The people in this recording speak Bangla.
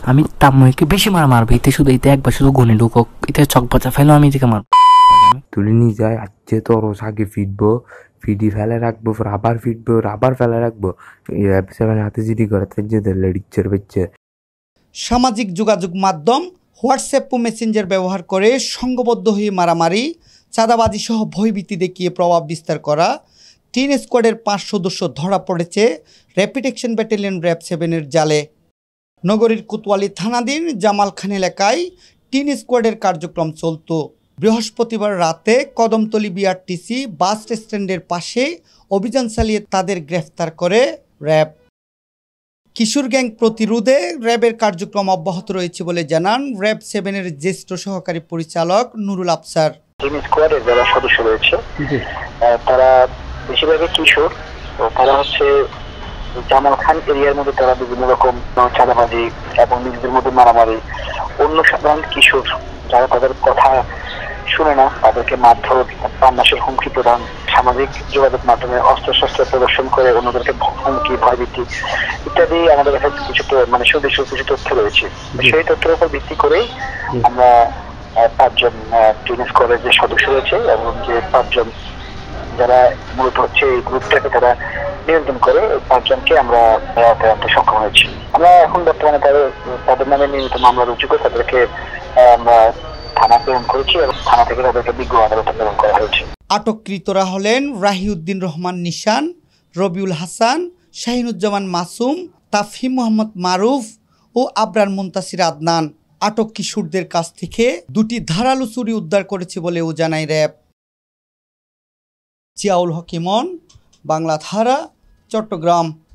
আমি তাম্ময়কে বেশি মারবো এতে শুধু এতে একবার শুধু গুনে ঢুকক এতে চক বাচা ফেলো আমি এদিকে মারবো তুলে নিয়ে যায় আজকে তোর আগে ফিটবো ফিডি ফেলে রাখবো রাবার ফিটবো রাবার ফেলে রাখবো হাতে জিডি করে লেডিচ্ছের বেচ্ছে। সামাজিক যোগাযোগ মাধ্যম হোয়াটসঅ্যাপ ও মেসেঞ্জার ব্যবহার করে সংঘবদ্ধ হয়ে মারামারি চাঁদাবাজি সহ ভয়ভীতি দেখিয়ে প্রভাব বিস্তার করা 3 স্কোয়াডের 5 সদস্য ধরা পড়েছে র্যাপিড অ্যাকশন ব্যাটালিয়ন র্যাব 7-এর জালে। নগরীর কোতোয়ালি থানাধীন জামালখান এলাকায় 3 স্কোয়াডের কার্যক্রম চলত। বৃহস্পতিবার রাতে কদমতলী বিআরটিসি বাস স্ট্যান্ডের পাশে অভিযান চালিয়ে তাদের গ্রেফতার করে র্যাব। কিশোর গ্যাং প্রতিরোধে র্যাবের কার্যক্রম অব্যাহত রয়েছে বলে জানান র্যাব 7-এর জ্যেষ্ঠ সহকারী পরিচালক নুরুল আফসার। 3 স্কোয়াডের যারা সদস্য রয়েছে তারা বেশিরভাগই কিশোর, তারা হচ্ছে জামালখান এরিয়ার মধ্যে তারা বিভিন্ন রকম চাঁদাবাজি এবং নিজেদের মধ্যে মারামারি, অন্য সাধারণ কিশোর যারা তাদের কথা শুনে না তাদেরকে মারধর, প্রাণনাশের হুমকি প্রদান, সামাজিক যোগাযোগ মাধ্যমে অস্ত্রশস্ত্র প্রদর্শন করে অন্যদেরকে হুমকি ভয়ভীতি ইত্যাদি আমাদের কাছে কিছু সুনির্দিষ্ট কিছু তথ্য রয়েছে। সেই তথ্যের উপর ভিত্তি করেই আমরা 5 জন 3 স্কোয়াডের যে সদস্য রয়েছে এবং যে 5 জন যারা মূলত হচ্ছে এই গ্রুপটাকে তারা নিয়ন্ত্রণ করে 5 জনকে আমরা আনতে সক্ষম হয়েছি। আমরা এখন বর্তমানে তাদের নামে নিয়মিত মামলা রুজু করে তাদেরকে আমরা থানা প্রেরণ করেছি এবং থানা থেকে তাদেরকে বিজ্ঞ আদালতে প্রেরণ করা হয়েছে। আটককৃতরা হলেন রাহিউদ্দিন রহমান নিশান, রবিউল হাসান, শাহিনুজ্জামান মাসুম, তাফহিম মোহাম্মদ মারুফ ও আবরার মুনতাসির আদনান। আটক কিশোরদের কাছ থেকে 2টি ধারালো ছুরি উদ্ধার করেছে বলেও জানায় র্যাব। জিয়াউল হক ইমন, বাংলাধারা, চট্টগ্রাম।